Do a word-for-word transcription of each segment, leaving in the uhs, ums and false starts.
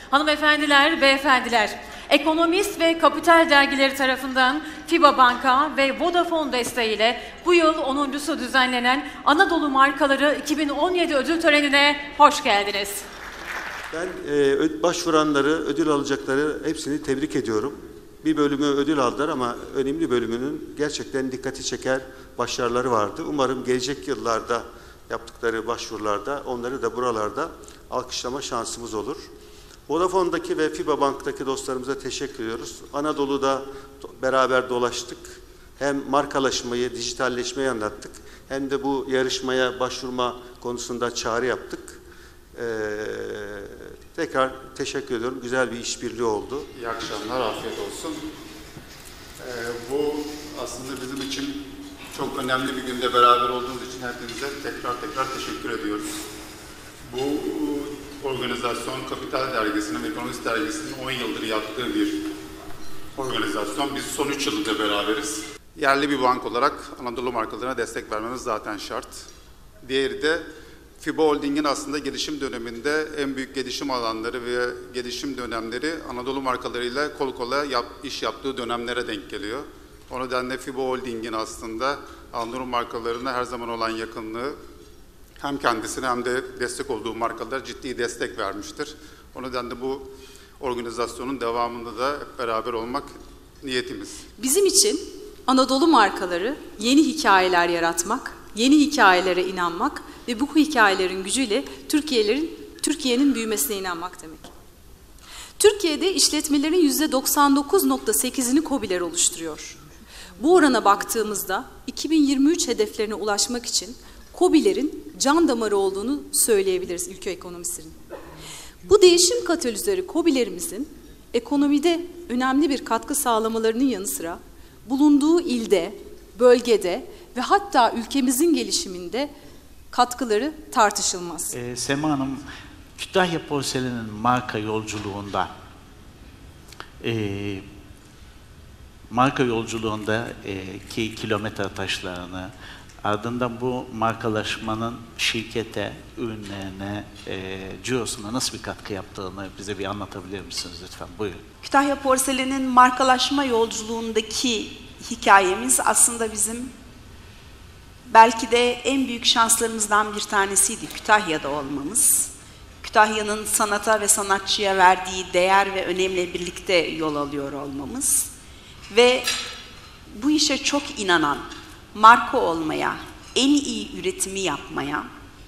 Hanımefendiler, beyefendiler, Ekonomist ve Kapital dergileri tarafından FIBA Banka ve Vodafone desteğiyle bu yıl onuncusu düzenlenen Anadolu Markaları iki bin on yedi ödül törenine hoş geldiniz. Ben e, başvuranları, ödül alacakları hepsini tebrik ediyorum. Bir bölümü ödül aldılar ama önemli bölümünün gerçekten dikkati çeker başarıları vardı. Umarım gelecek yıllarda yaptıkları başvurularda onları da buralarda alkışlama şansımız olur. Vodafone'daki ve FIBA Bank'taki dostlarımıza teşekkür ediyoruz. Anadolu'da beraber dolaştık. Hem markalaşmayı, dijitalleşmeyi anlattık. Hem de bu yarışmaya başvurma konusunda çağrı yaptık. Ee, tekrar teşekkür ediyorum. Güzel bir işbirliği oldu. İyi akşamlar, afiyet olsun. Ee, bu aslında bizim için çok önemli bir günde beraber olduğunuz için hepinize tekrar tekrar teşekkür ediyoruz. Bu organizasyon Kapital Dergisi'nin ve Ekonomist Dergisi'nin on yıldır yaptığı bir organizasyon. Biz son üç yıldır beraberiz. Yerli bir bank olarak Anadolu markalarına destek vermemiz zaten şart. Diğeri de FIBA Holding'in aslında gelişim döneminde en büyük gelişim alanları ve gelişim dönemleri Anadolu markalarıyla kol kola yap, iş yaptığı dönemlere denk geliyor. O nedenle FIBA Holding'in aslında Anadolu markalarına her zaman olan yakınlığı hem kendisine hem de destek olduğu markalara ciddi destek vermiştir. O nedenle bu organizasyonun devamında da hep beraber olmak niyetimiz. Bizim için Anadolu markaları yeni hikayeler yaratmak, yeni hikayelere inanmak ve bu hikayelerin gücüyle Türkiye'lerin Türkiye'nin büyümesine inanmak demek. Türkiye'de işletmelerin yüzde doksan dokuz nokta sekizini KOBİ'ler oluşturuyor. Bu orana baktığımızda iki bin yirmi üç hedeflerine ulaşmak için KOBİ'lerin can damarı olduğunu söyleyebiliriz ülke ekonomisinin. Bu değişim katalizörü KOBİ'lerimizin ekonomide önemli bir katkı sağlamalarının yanı sıra bulunduğu ilde, bölgede ve hatta ülkemizin gelişiminde katkıları tartışılmaz. Ee, Sema Hanım, Kütahya Porselen'in marka yolculuğunda e, marka yolculuğunda e, ki kilometre taşlarını, ardından bu markalaşmanın şirkete, ürünlerine, e, cirosuna nasıl bir katkı yaptığını bize bir anlatabilir misiniz lütfen? Buyurun. Kütahya Porselen'in markalaşma yolculuğundaki hikayemiz aslında bizim belki de en büyük şanslarımızdan bir tanesiydi Kütahya'da olmamız. Kütahya'nın sanata ve sanatçıya verdiği değer ve önemle birlikte yol alıyor olmamız. Ve bu işe çok inanan, marka olmaya, en iyi üretimi yapmaya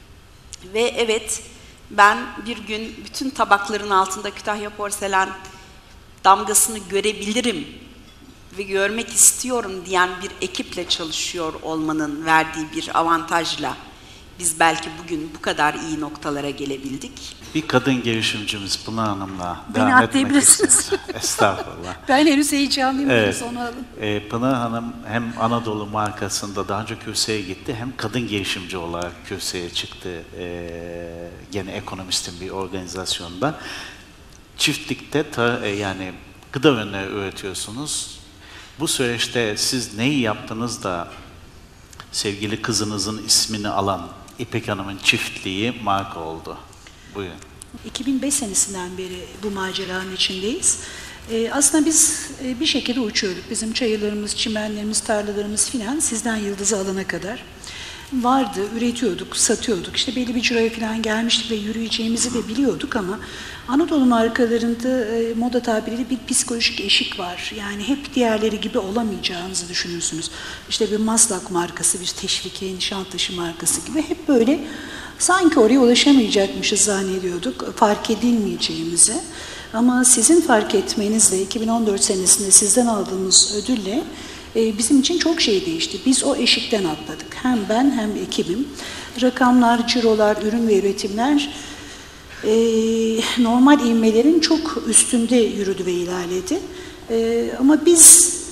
ve evet ben bir gün bütün tabakların altında Kütahya Porselen damgasını görebilirim ve görmek istiyorum diyen bir ekiple çalışıyor olmanın verdiği bir avantajla biz belki bugün bu kadar iyi noktalara gelebildik. Bir kadın girişimcimiz Pınar Hanım'la Beni devam etmek atlayabilirsiniz. istiyoruz. Estağfurullah. Ben henüz heyecanlıyım. Evet. Onu alın. Ee, Pınar Hanım hem Anadolu markasında daha önce kürsüye gitti, hem kadın girişimci olarak kürsüye çıktı. Ee, gene Ekonomist'in bir organizasyonda. Çiftlikte ta, yani gıda ürünleri üretiyorsunuz. Bu süreçte siz neyi yaptınız da sevgili kızınızın ismini alan İpek Hanım'ın çiftliği marka oldu? Buyurun. iki bin beş senesinden beri bu maceranın içindeyiz. Ee, aslında biz e, bir şekilde uçuyorduk. Bizim çayırlarımız, çimenlerimiz, tarlalarımız filan sizden yıldızı alana kadar vardı, üretiyorduk, satıyorduk. İşte belli bir ciroya falan gelmiştik ve yürüyeceğimizi de biliyorduk ama Anadolu markalarında e, moda tabiriyle bir psikolojik eşik var. Yani hep diğerleri gibi olamayacağınızı düşünürsünüz. İşte bir Maslak markası, bir Teşvikiye, Nişantaşı markası gibi hep böyle sanki oraya ulaşamayacakmışız zannediyorduk, fark edilmeyeceğimizi. Ama sizin fark etmenizle iki bin on dört senesinde sizden aldığımız ödülle e, bizim için çok şey değişti. Biz o eşikten atladık. Hem ben hem ekibim. Rakamlar, cirolar, ürün ve üretimler e, normal ivmelerin çok üstünde yürüdü ve ilerledi. E, ama biz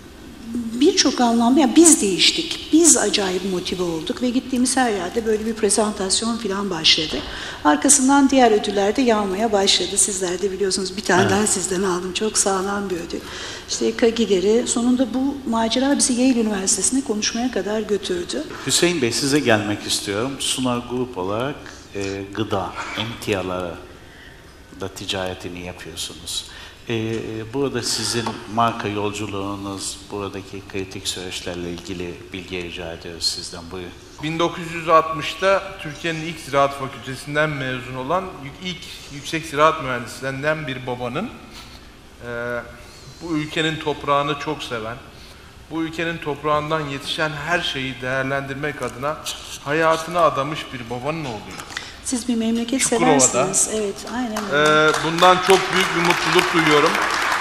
birçok anlamda, yani biz değiştik, biz acayip motive olduk ve gittiğimiz her yerde böyle bir prezentasyon falan başladı. Arkasından diğer ödüller de yağmaya başladı. Sizler de biliyorsunuz, bir tane evet. daha sizden aldım, çok sağlam bir ödül. İşte KAGİ'leri, sonunda bu macera bizi Yale Üniversitesi'ne konuşmaya kadar götürdü. Hüseyin Bey, size gelmek istiyorum. Sunar Grup olarak e, gıda, emtiaları da ticaretini yapıyorsunuz. Ee, burada sizin marka yolculuğunuz, buradaki kritik süreçlerle ilgili bilgi rica ediyoruz sizden. Buyurun. bin dokuz yüz altmışta Türkiye'nin ilk ziraat fakültesinden mezun olan ilk yüksek ziraat mühendislerinden bir babanın e, bu ülkenin toprağını çok seven, bu ülkenin toprağından yetişen her şeyi değerlendirmek adına hayatını adamış bir babanın oğluyum. Siz bir memleket Çukurova'da. seversiniz. Evet, aynen öyle. Ee, bundan çok büyük bir mutluluk duyuyorum.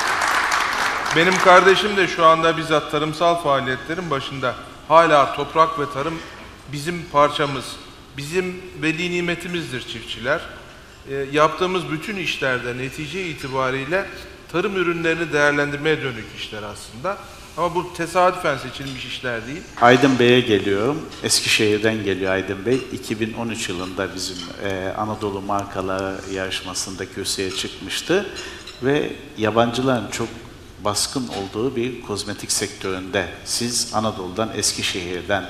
Benim kardeşim de şu anda bizzat tarımsal faaliyetlerin başında. Hala toprak ve tarım bizim parçamız, bizim veli nimetimizdir çiftçiler. Ee, yaptığımız bütün işlerde netice itibariyle tarım ürünlerini değerlendirmeye dönük işler aslında. Ama bu tesadüfen seçilmiş işler değil. Aydın Bey'e geliyorum. Eskişehir'den geliyor Aydın Bey. iki bin on üç yılında bizim e, Anadolu markaları yarışmasında kürsüye çıkmıştı. Ve yabancıların çok baskın olduğu bir kozmetik sektöründe siz Anadolu'dan, Eskişehir'den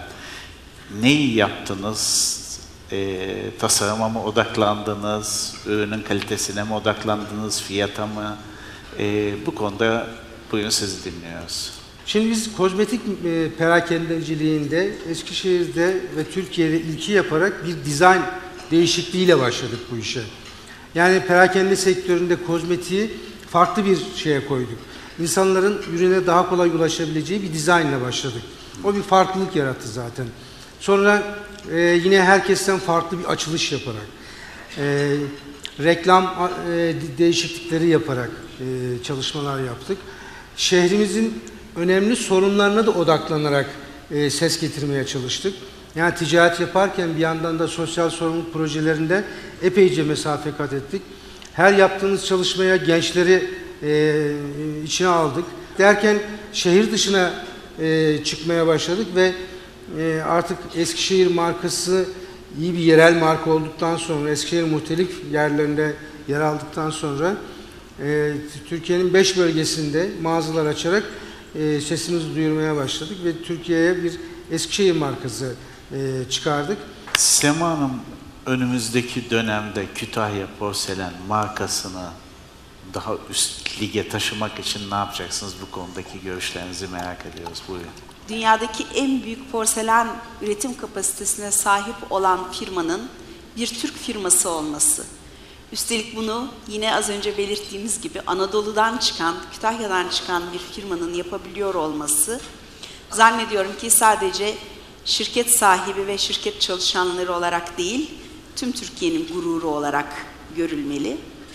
neyi yaptınız? E, tasarıma mı odaklandınız? Ürünün kalitesine mi odaklandınız? Fiyata mı? E, bu konuda buyurun sizi dinliyoruz. Şimdi biz kozmetik e, perakendeciliğinde Eskişehir'de ve Türkiye'de ilki yaparak bir dizayn değişikliğiyle başladık bu işe. Yani perakende sektöründe kozmetiği farklı bir şeye koyduk. İnsanların ürüne daha kolay ulaşabileceği bir dizaynla başladık. O bir farklılık yarattı zaten. Sonra e, yine herkesten farklı bir açılış yaparak, e, reklam e, değişiklikleri yaparak e, çalışmalar yaptık. Şehrimizin önemli sorunlarına da odaklanarak e, ses getirmeye çalıştık. Yani ticaret yaparken bir yandan da sosyal sorumluluk projelerinde epeyce mesafe kat ettik. Her yaptığımız çalışmaya gençleri e, içine aldık. Derken şehir dışına e, çıkmaya başladık ve e, artık Eskişehir markası iyi bir yerel marka olduktan sonra, Eskişehir muhtelif yerlerinde yer aldıktan sonra e, Türkiye'nin beş bölgesinde mağazalar açarak e, sesimizi duyurmaya başladık ve Türkiye'ye bir Eskişehir markası e, çıkardık. Sema Hanım, önümüzdeki dönemde Kütahya Porselen markasını daha üst lige taşımak için ne yapacaksınız? Bu konudaki görüşlerinizi merak ediyoruz. Buyurun. Dünyadaki en büyük porselen üretim kapasitesine sahip olan firmanın bir Türk firması olması. Üstelik bunu yine az önce belirttiğimiz gibi Anadolu'dan çıkan, Kütahya'dan çıkan bir firmanın yapabiliyor olması, zannediyorum ki sadece şirket sahibi ve şirket çalışanları olarak değil, tüm Türkiye'nin gururu olarak görülmeli.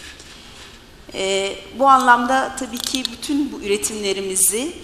Ee, bu anlamda tabii ki bütün bu üretimlerimizi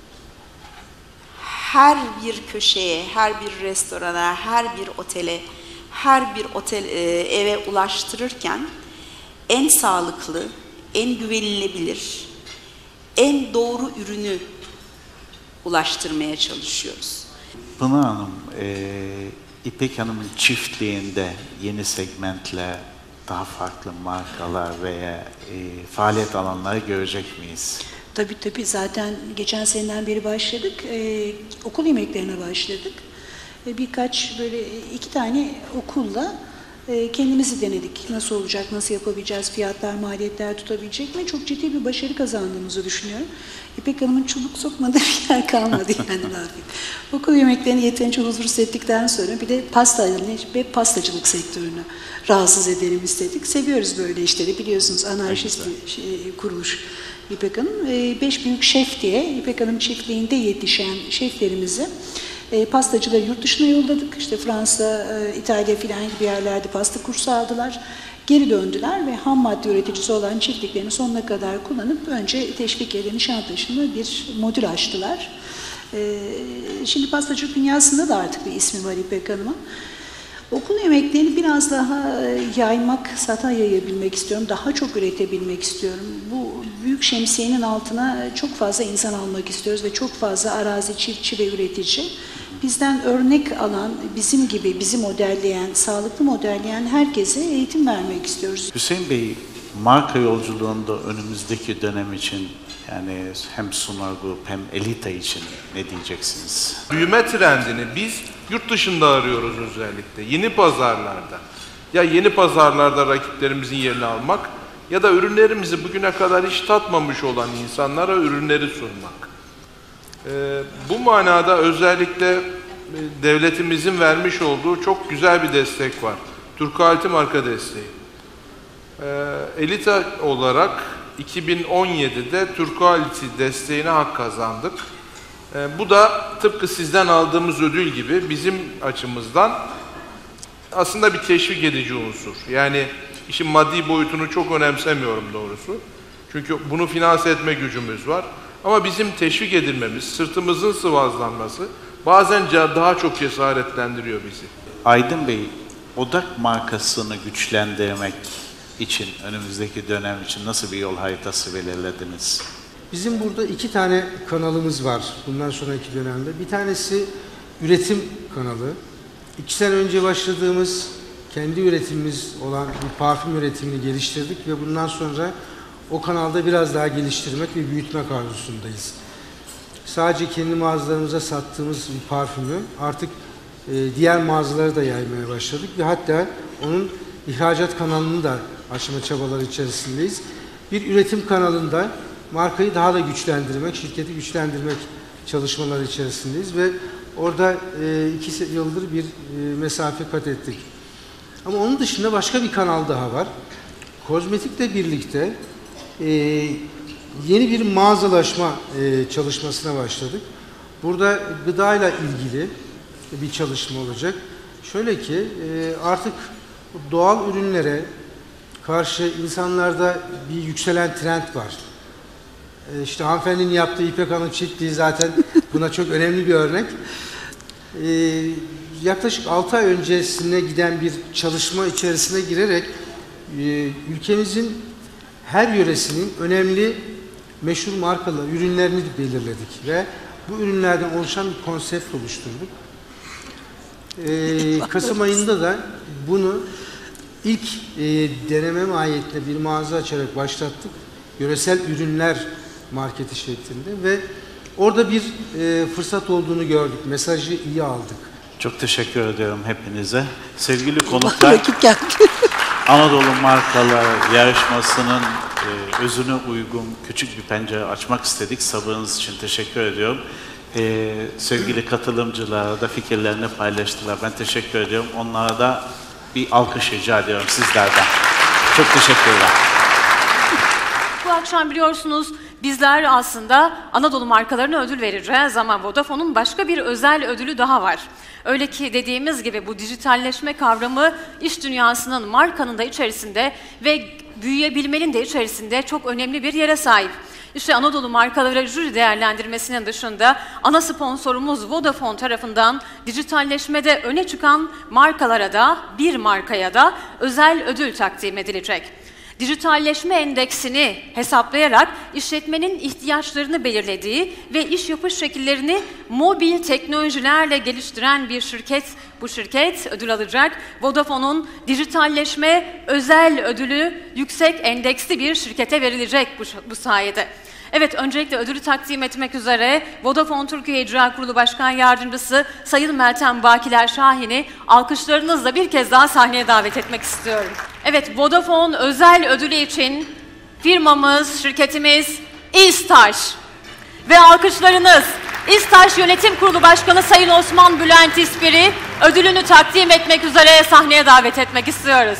her bir köşeye, her bir restorana, her bir otele, her bir otel e, eve ulaştırırken en sağlıklı, en güvenilebilir, en doğru ürünü ulaştırmaya çalışıyoruz. Pınar Hanım, e, İpek Hanım'ın çiftliğinde yeni segmentler, daha farklı markalar veya e, faaliyet alanları görecek miyiz? Tabii tabii zaten geçen seneden beri başladık. Ee, okul yemeklerine başladık. Ee, birkaç böyle iki tane okulla e, kendimizi denedik. Nasıl olacak, nasıl yapabileceğiz, fiyatlar, maliyetler tutabilecek mi? Çok ciddi bir başarı kazandığımızı düşünüyorum. İpek Hanım'ın çubuk sokmadığı bir yer kalmadı yani. Okul yemeklerini yeterince huzursuz ettikten sonra bir de pasta ve pastacılık sektörünü rahatsız edelim istedik. Seviyoruz böyle işleri, biliyorsunuz anarşist bir şey, kuruluş İpek Hanım. E, beş büyük şef diye İpek Hanım çiftliğinde yetişen şeflerimizi e, pastacıları yurt dışına yolladık. İşte Fransa, e, İtalya filan gibi yerlerde pasta kursu aldılar. Geri döndüler ve ham madde üreticisi olan çiftliklerini sonuna kadar kullanıp önce Teşvikiye'de Nişantaşı'nda bir modül açtılar. E, şimdi pastacılık dünyasında da artık bir ismi var İpek Hanım'ın. Okul yemeklerini biraz daha yaymak, sata yayabilmek istiyorum. Daha çok üretebilmek istiyorum. Bu büyük şemsiyenin altına çok fazla insan almak istiyoruz ve çok fazla arazi, çiftçi ve üretici. Bizden örnek alan, bizim gibi bizi modelleyen, sağlıklı modelleyen herkese eğitim vermek istiyoruz. Hüseyin Bey, marka yolculuğunda önümüzdeki dönem için yani hem Sunar Group hem Elita için ne diyeceksiniz? Büyüme trendini biz yurt dışında arıyoruz özellikle, yeni pazarlarda. Ya yeni pazarlarda rakiplerimizin yerini almak ya da ürünlerimizi bugüne kadar hiç tatmamış olan insanlara ürünleri sunmak. Ee, bu manada özellikle devletimizin vermiş olduğu çok güzel bir destek var. Turkualti marka desteği. Ee, Elita olarak iki bin on yedi'de Turkualti desteğine hak kazandık. Ee, bu da tıpkı sizden aldığımız ödül gibi bizim açımızdan aslında bir teşvik edici unsur. Yani işin maddi boyutunu çok önemsemiyorum doğrusu. Çünkü bunu finanse etme gücümüz var. Ama bizim teşvik edilmemiz, sırtımızın sıvazlanması bazen daha çok cesaretlendiriyor bizi. Aydın Bey, Odak markasını güçlendirmek için, önümüzdeki dönem için nasıl bir yol haritası belirlediniz? Bizim burada iki tane kanalımız var bundan sonraki dönemde. Bir tanesi üretim kanalı. İki sene önce başladığımız kendi üretimimiz olan bir parfüm üretimini geliştirdik ve bundan sonra o kanalda biraz daha geliştirmek ve büyütmek arzusundayız. Sadece kendi mağazalarımıza sattığımız bir parfümü artık e, diğer mağazalara da yaymaya başladık ve hatta onun ihracat kanalını da açma çabaları içerisindeyiz. Bir üretim kanalında markayı daha da güçlendirmek, şirketi güçlendirmek çalışmaları içerisindeyiz ve orada e, iki yıldır bir e, mesafe kat ettik. Ama onun dışında başka bir kanal daha var. Kozmetikle birlikte e, yeni bir mağazalaşma e, çalışmasına başladık. Burada gıdayla ilgili bir çalışma olacak. Şöyle ki e, artık doğal ürünlere karşı insanlarda bir yükselen trend var. E, işte hanımefendinin yaptığı İpek Hanım çiftliği zaten buna çok önemli bir örnek. E, yaklaşık altı ay öncesine giden bir çalışma içerisine girerek e, ülkemizin her yöresinin önemli meşhur markalar, ürünlerini belirledik ve bu ürünlerden oluşan bir konsept oluşturduk. Ee, Kasım ayında da bunu ilk e, deneme mahiyetinde bir mağaza açarak başlattık. Yöresel ürünler marketi şeklinde ve orada bir e, fırsat olduğunu gördük. Mesajı iyi aldık. Çok teşekkür ediyorum hepinize. Sevgili konuklar, Anadolu Markalar yarışmasının e, özüne uygun küçük bir pencere açmak istedik. Sabrınız için teşekkür ediyorum. E, sevgili katılımcılara da fikirlerini paylaştılar. Ben teşekkür ediyorum. Onlara da bir alkış rica ediyorum sizlerden. Çok teşekkürler. Bu akşam biliyorsunuz bizler aslında Anadolu markalarına ödül vereceğiz ama Vodafone'un başka bir özel ödülü daha var. Öyle ki dediğimiz gibi bu dijitalleşme kavramı iş dünyasının, markanın da içerisinde ve büyüyebilmenin de içerisinde çok önemli bir yere sahip. İşte Anadolu markaları jüri değerlendirmesinin dışında ana sponsorumuz Vodafone tarafından dijitalleşmede öne çıkan markalara da bir markaya da özel ödül takdim edilecek. Dijitalleşme endeksini hesaplayarak işletmenin ihtiyaçlarını belirlediği ve iş yapış şekillerini mobil teknolojilerle geliştiren bir şirket, bu şirket ödül alacak. Vodafone'un dijitalleşme özel ödülü yüksek endeksli bir şirkete verilecek bu, bu sayede. Evet, öncelikle ödülü takdim etmek üzere Vodafone Türkiye İcra Kurulu Başkan Yardımcısı Sayın Meltem Bakiler Şahin'i alkışlarınızla bir kez daha sahneye davet etmek istiyorum. Evet, Vodafone özel ödülü için firmamız, şirketimiz İSTAŞ ve alkışlarınız İSTAŞ Yönetim Kurulu Başkanı Sayın Osman Bülent İspir'i ödülünü takdim etmek üzere sahneye davet etmek istiyoruz.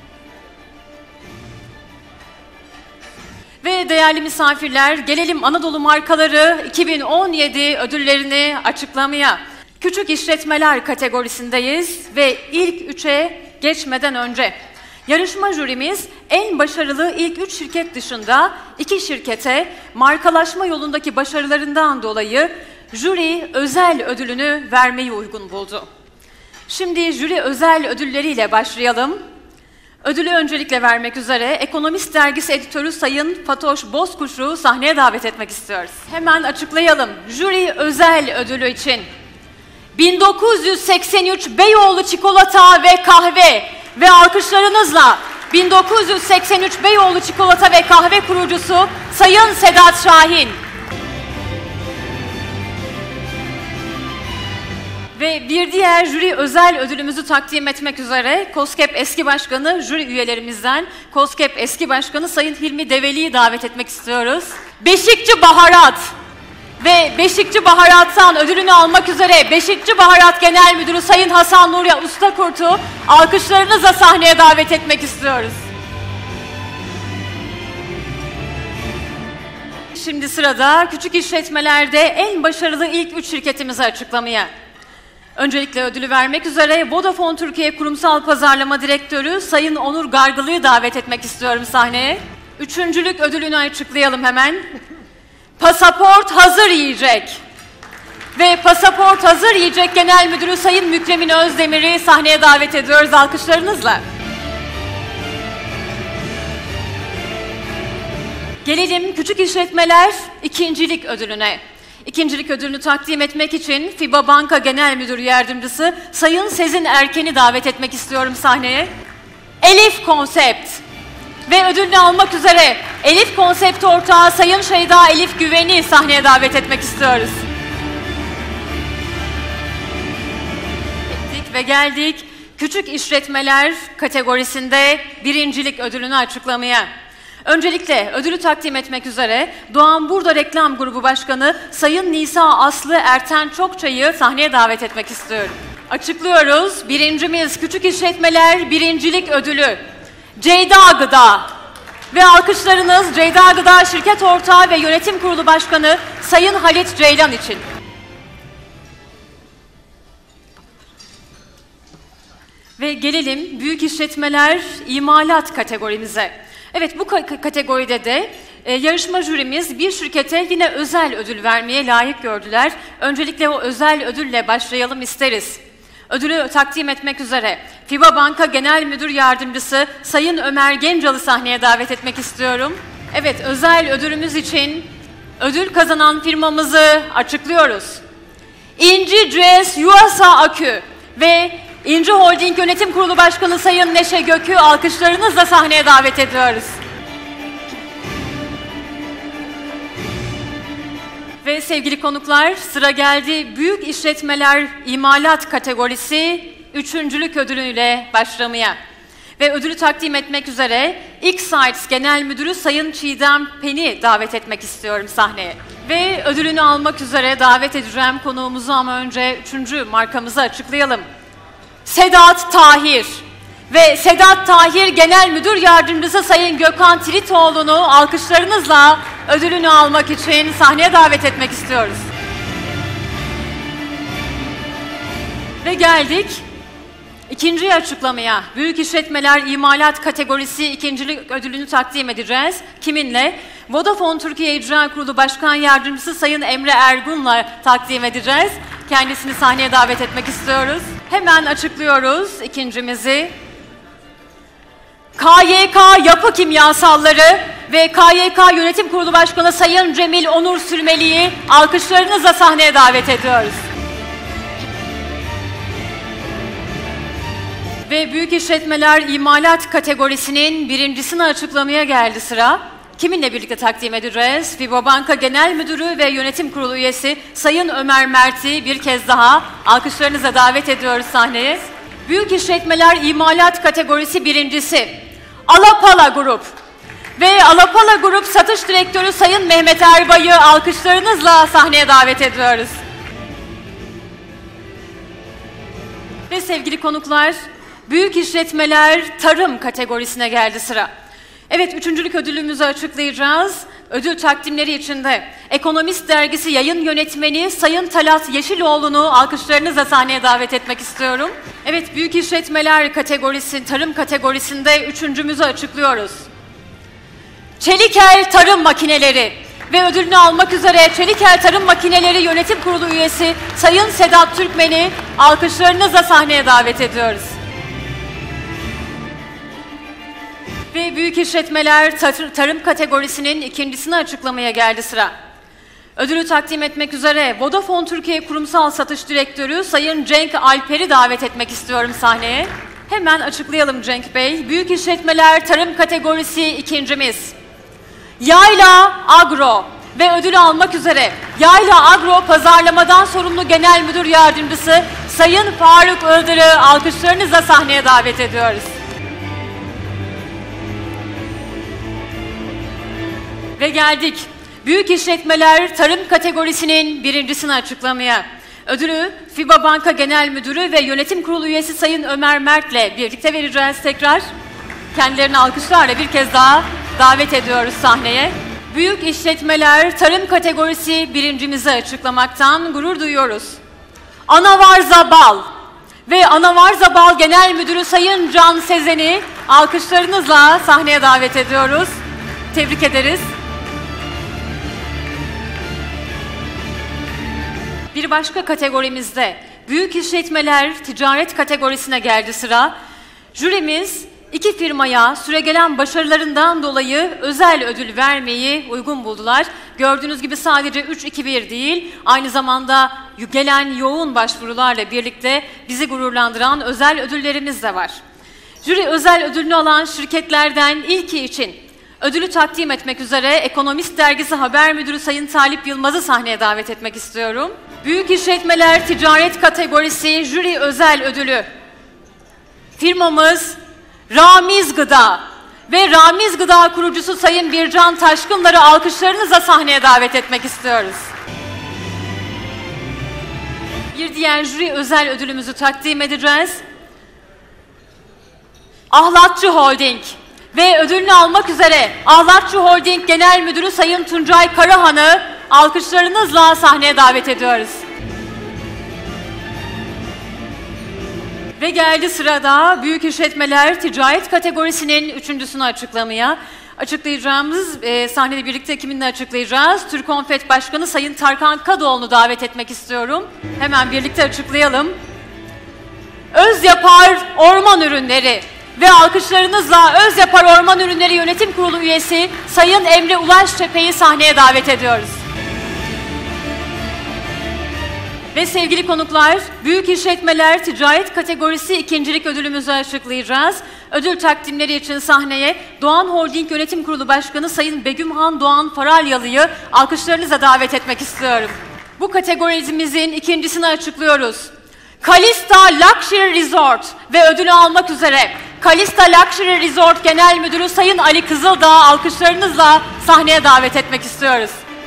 Ve değerli misafirler, gelelim Anadolu Markaları iki bin on yedi ödüllerini açıklamaya. Küçük işletmeler kategorisindeyiz ve ilk üçe geçmeden önce yarışma jürimiz en başarılı ilk üç şirket dışında iki şirkete markalaşma yolundaki başarılarından dolayı jüri özel ödülünü vermeyi uygun buldu. Şimdi jüri özel ödülleriyle başlayalım. Ödülü öncelikle vermek üzere Ekonomist Dergisi editörü Sayın Fatoş Bozkuş'u sahneye davet etmek istiyoruz. Hemen açıklayalım. Jüri özel ödülü için bin dokuz yüz seksen üç Beyoğlu Çikolata ve Kahve ve alkışlarınızla bin dokuz yüz seksen üç Beyoğlu Çikolata ve Kahve kurucusu Sayın Sedat Şahin Ve bir diğer jüri özel ödülümüzü takdim etmek üzere KOSGEB eski başkanı, jüri üyelerimizden KOSGEB eski başkanı Sayın Hilmi Develi'yi davet etmek istiyoruz. Beşikçi Baharat ve Beşikçi Baharat'tan ödülünü almak üzere Beşikçi Baharat Genel Müdürü Sayın Hasan Nuri Ustakurt'u alkışlarınızla sahneye davet etmek istiyoruz. Şimdi sırada küçük işletmelerde en başarılı ilk üç şirketimizi açıklamaya. Öncelikle ödülü vermek üzere Vodafone Türkiye Kurumsal Pazarlama Direktörü Sayın Onur Gargılı'yı davet etmek istiyorum sahneye. Üçüncülük ödülünü açıklayalım hemen. Pasaport Hazır Yiyecek ve Pasaport Hazır Yiyecek Genel Müdürü Sayın Mükremin Özdemir'i sahneye davet ediyoruz alkışlarınızla. Gelelim küçük işletmeler ikincilik ödülüne. İkincilik ödülünü takdim etmek için FİBA Banka Genel Müdür Yardımcısı Sayın Sezin Erken'i davet etmek istiyorum sahneye. Elif Konsept ve ödülünü almak üzere Elif Konsept ortağı Sayın Şeyda Elif Güven'i sahneye davet etmek istiyoruz. Ettik ve geldik küçük işletmeler kategorisinde birincilik ödülünü açıklamaya. Öncelikle ödülü takdim etmek üzere Doğan Burda Reklam Grubu Başkanı Sayın Nisa Aslı Erten Çokçay'ı sahneye davet etmek istiyorum. Açıklıyoruz. Birincimiz küçük işletmeler birincilik ödülü Ceyda Gıda ve alkışlarınız Ceyda Gıda Şirket Ortağı ve Yönetim Kurulu Başkanı Sayın Halit Ceylan için. Ve gelelim büyük işletmeler imalat kategorimize. Evet, bu kategoride de e, yarışma jürimiz bir şirkete yine özel ödül vermeye layık gördüler. Öncelikle o özel ödülle başlayalım isteriz. Ödülü takdim etmek üzere FİBA Banka Genel Müdür Yardımcısı Sayın Ömer Gencalı sahneye davet etmek istiyorum. Evet, özel ödülümüz için ödül kazanan firmamızı açıklıyoruz. İnci Cez Yuasa Akü ve İnci Holding Yönetim Kurulu Başkanı Sayın Neşe Gök'ü alkışlarınızla sahneye davet ediyoruz. Ve sevgili konuklar, sıra geldi büyük işletmeler imalat kategorisi üçüncülük ödülüyle başlamaya. Ve ödülü takdim etmek üzere X-Sites Genel Müdürü Sayın Çiğdem Pen'i davet etmek istiyorum sahneye. Ve ödülünü almak üzere davet edeceğim konuğumuzu ama önce üçüncü markamızı açıklayalım. Sedat Tahir ve Sedat Tahir Genel Müdür Yardımcısı Sayın Gökhan Tritoğlu'nu alkışlarınızla ödülünü almak için sahneye davet etmek istiyoruz. Ve geldik ikinci açıklamaya. Büyük işletmeler imalat kategorisi ikincilik ödülünü takdim edeceğiz. Kiminle? Vodafone Türkiye İcra Kurulu Başkan Yardımcısı Sayın Emre Ergun'la takdim edeceğiz. Kendisini sahneye davet etmek istiyoruz. Hemen açıklıyoruz ikincimizi. K Y K Yapı Kimyasalları ve K Y K Yönetim Kurulu Başkanı Sayın Cemil Onur Sürmeli'yi alkışlarınızla sahneye davet ediyoruz. Ve büyük işletmeler imalat kategorisinin birincisini açıklamaya geldi sıra. Kiminle birlikte takdim edeceğiz? FİBA Banka Genel Müdürü ve Yönetim Kurulu üyesi Sayın Ömer Mert'i bir kez daha alkışlarınıza davet ediyoruz sahneye. Büyük işletmeler imalat kategorisi birincisi Alapala Grup ve Alapala Grup Satış Direktörü Sayın Mehmet Erbay'ı alkışlarınızla sahneye davet ediyoruz. Ve sevgili konuklar, büyük işletmeler tarım kategorisine geldi sıra. Evet, üçüncülük ödülümüzü açıklayacağız. Ödül takdimleri içinde Ekonomist Dergisi yayın yönetmeni Sayın Talat Yeşiloğlu'nu alkışlarınızla sahneye davet etmek istiyorum. Evet, büyük işletmeler kategorisi, tarım kategorisinde üçüncümüzü açıklıyoruz. Çelikel Tarım Makineleri ve ödülünü almak üzere Çelikel Tarım Makineleri Yönetim Kurulu üyesi Sayın Sedat Türkmen'i alkışlarınızla sahneye davet ediyoruz. Ve büyük işletmeler tar- tarım kategorisinin ikincisini açıklamaya geldi sıra. Ödülü takdim etmek üzere Vodafone Türkiye Kurumsal Satış Direktörü Sayın Cenk Alper'i davet etmek istiyorum sahneye. Hemen açıklayalım Cenk Bey. Büyük işletmeler tarım kategorisi ikincimiz Yayla Agro ve ödülü almak üzere Yayla Agro Pazarlamadan Sorumlu Genel Müdür Yardımcısı Sayın Faruk Ildır'ı alkışlarınızla sahneye davet ediyoruz. Ve geldik büyük işletmeler tarım kategorisinin birincisini açıklamaya. Ödülü FİBA Banka Genel Müdürü ve Yönetim Kurulu üyesi Sayın Ömer Mert'le birlikte vereceğiz tekrar. Kendilerini alkışlarla bir kez daha davet ediyoruz sahneye. Büyük işletmeler tarım kategorisi birincimizi açıklamaktan gurur duyuyoruz. Anavarza Bal ve Anavarza Bal Genel Müdürü Sayın Can Sezen'i alkışlarınızla sahneye davet ediyoruz. Tebrik ederiz. Bir başka kategorimizde büyük işletmeler ticaret kategorisine geldi sıra. Jürimiz iki firmaya süregelen başarılarından dolayı özel ödül vermeyi uygun buldular. Gördüğünüz gibi sadece üç iki bir değil, aynı zamanda gelen yoğun başvurularla birlikte bizi gururlandıran özel ödüllerimiz de var. Jüri özel ödülünü alan şirketlerden ilki için ödülü takdim etmek üzere Ekonomist Dergisi Haber Müdürü Sayın Talip Yılmaz'ı sahneye davet etmek istiyorum. Büyük işletmeler ticaret kategorisi jüri özel ödülü firmamız Ramiz Gıda ve Ramiz Gıda kurucusu Sayın Bircan Taşkınlar'ı alkışlarınızla sahneye davet etmek istiyoruz. Bir diğer jüri özel ödülümüzü takdim edeceğiz. Ahlatçı Holding ve ödülünü almak üzere Ahlatçı Holding Genel Müdürü Sayın Tuncay Karahan'ı alkışlarınızla sahneye davet ediyoruz. Ve geldi sırada büyük işletmeler ticaret kategorisinin üçüncüsünü açıklamaya. Açıklayacağımız, e, sahnede birlikte kiminle açıklayacağız? Türkonfet Başkanı Sayın Tarkan Kadıoğlu'nu davet etmek istiyorum. Hemen birlikte açıklayalım. Özyapar Orman Ürünleri ve alkışlarınızla Özyapar Orman Ürünleri Yönetim Kurulu üyesi Sayın Emre Ulaştepe'yi sahneye davet ediyoruz. Ve sevgili konuklar, büyük işletmeler ticaret kategorisi ikincilik ödülümüzü açıklayacağız. Ödül takdimleri için sahneye Doğan Holding Yönetim Kurulu Başkanı Sayın Begümhan Doğan Faralyalı'yı alkışlarınızla davet etmek istiyorum. Bu kategorimizin ikincisini açıklıyoruz. Kalista Luxury Resort ve ödülü almak üzere Kalista Luxury Resort Genel Müdürü Sayın Ali Kızıldağ alkışlarınızla sahneye davet etmek istiyoruz.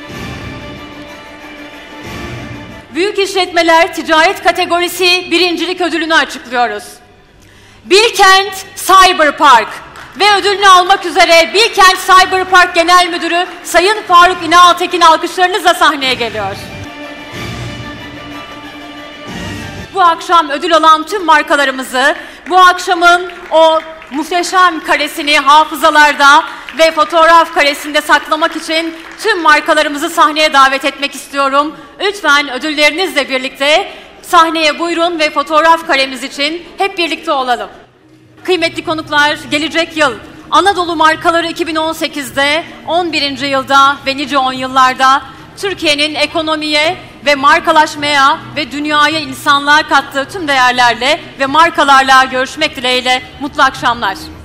Büyük işletmeler ticaret kategorisi birincilik ödülünü açıklıyoruz. Bilkent Cyberpark ve ödülünü almak üzere Bilkent Cyberpark Genel Müdürü Sayın Faruk İnaltekin alkışlarınızla sahneye geliyor. Bu akşam ödül alan tüm markalarımızı bu akşamın o muhteşem karesini hafızalarda ve fotoğraf karesinde saklamak için tüm markalarımızı sahneye davet etmek istiyorum. Lütfen ödüllerinizle birlikte sahneye buyurun ve fotoğraf karemiz için hep birlikte olalım. Kıymetli konuklar, gelecek yıl Anadolu markaları iki bin on sekizde, on birinci yılda ve nice on yıllarda Türkiye'nin ekonomiye ve markalaşmaya ve dünyaya insanlığa kattığı tüm değerlerle ve markalarla görüşmek dileğiyle mutlu akşamlar.